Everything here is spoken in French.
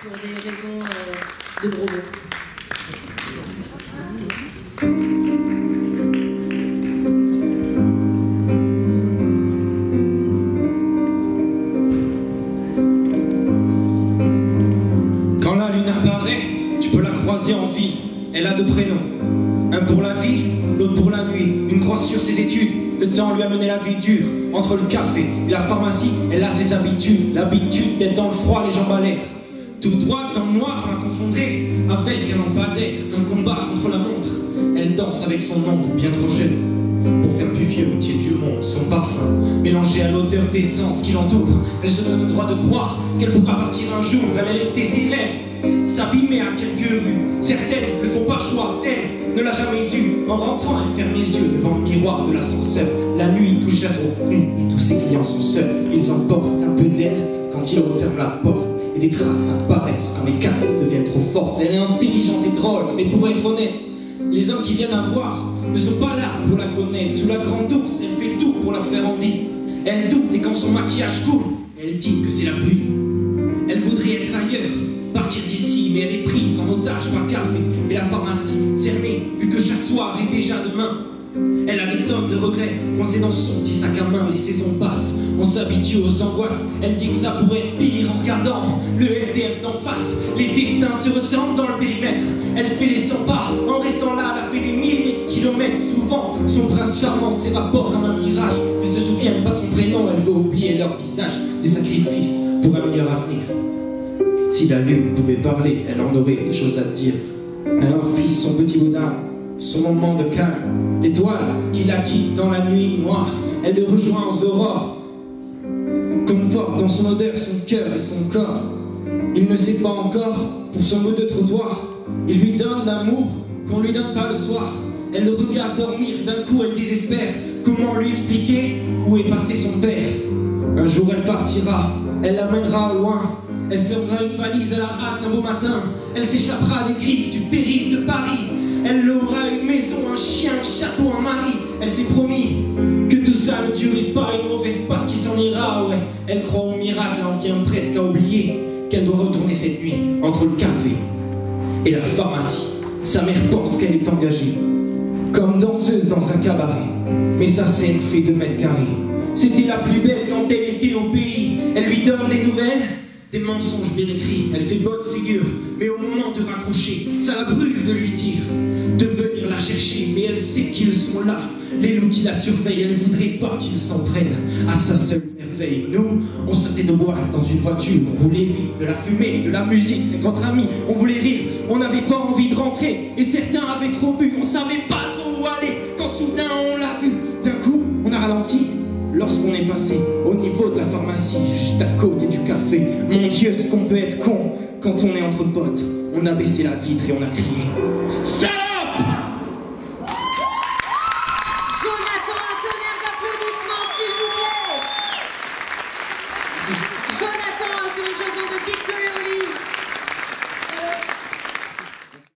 pour des raisons de gros mots. Quand la lune apparaît, tu peux la croiser en vie. Elle a deux prénoms, un pour la vie, l'autre pour la nuit. Une croix sur ses études, le temps lui a mené la vie dure. Entre le café et la pharmacie, elle a ses habitudes. L'habitude d'être dans le froid, les jambes à l'air. Tout droit dans le noir, on la confondrait avec un lampadaire. Un combat contre la montre. Elle danse avec son ombre, bien trop jeune pour faire plus vieux métier du monde. Son parfum, mélangé à l'odeur d'essence qui l'entoure. Elle se donne le droit de croire qu'elle pourra partir un jour. Elle a laissé ses rêves s'abîmer à quelques rues. Certaines le font par choix, elle ne l'a jamais su. En rentrant, elle ferme les yeux devant le miroir de l'ascenseur. La nuit touche à son nu et tous ses clients sont seuls. Ils emportent un peu d'elle quand il referme la porte. Et des traces apparaissent quand les caresses deviennent trop fortes. Elle est intelligente et drôle, mais pour être honnête, les hommes qui viennent la voir ne sont pas là pour la connaître. Sous la grande ours, elle fait tout pour la faire envie. Elle doute et quand son maquillage coule, elle dit que c'est la pluie. Elle voudrait être ailleurs, partir d'ici, mais elle est prise en otage par le café et la pharmacie, cernée, vu que chaque soir est déjà demain. Elle a des tonnes de regrets, coincés dans son petit sac à main. Les saisons passent, on s'habitue aux angoisses. Elle dit que ça pourrait être pire en regardant le SDF d'en face. Les destins se ressemblent dans le périmètre. Elle fait les 100 pas, en restant là, elle a fait des milliers de kilomètres. Souvent, son prince charmant s'évapore comme un mirage. Mais se souviennent pas de son prénom, elle veut oublier leur visage. Des sacrifices pour un meilleur avenir. Si la lune pouvait parler, elle en aurait des choses à dire. Elle a un fils, son petit bonhomme, son moment de calme. L'étoile qui la quitte dans la nuit noire, elle le rejoint aux aurores. Conforte dans son odeur, son cœur et son corps. Il ne sait pas encore pour son mot de trottoir. Il lui donne l'amour qu'on lui donne pas le soir. Elle le regarde dormir, d'un coup elle désespère. Comment lui expliquer où est passé son père? Un jour elle partira, elle l'amènera au loin. Elle fermera une valise à la hâte un beau matin. Elle s'échappera des griffes du périph' de Paris. Elle aura une maison, un chien, un château, un mari. Elle s'est promis que tout ça ne durait pas. Une mauvaise passe qui s'en ira, ouais. Elle croit au miracle, elle en vient presque à oublier qu'elle doit retourner cette nuit entre le café et la pharmacie. Sa mère pense qu'elle est engagée comme danseuse dans un cabaret. Mais sa scène fait 2 mètres carrés. C'était la plus belle quand elle était au pays. Elle lui donne des nouvelles, des mensonges bien écrits. Elle fait bonne figure, mais au moment de raccrocher, ça la brûle de lui dire de venir la chercher. Mais elle sait qu'ils sont là, les loups qui la surveillent. Elle voudrait pas qu'ils s'en prennent à sa seule merveille. Nous, on sortait de boire dans une voiture. On voulait vivre de la fumée, de la musique, entre amis. On voulait rire, on n'avait pas envie de rentrer. Et certains avaient trop bu, on savait pas trop où aller. Quand soudain on l'a vu, d'un coup, on a ralenti. Lorsqu'on est passé au niveau de la pharmacie, juste à côté du café. Mon Dieu, ce qu'on peut être con quand on est entre potes. On a baissé la vitre et on a crié: Salope!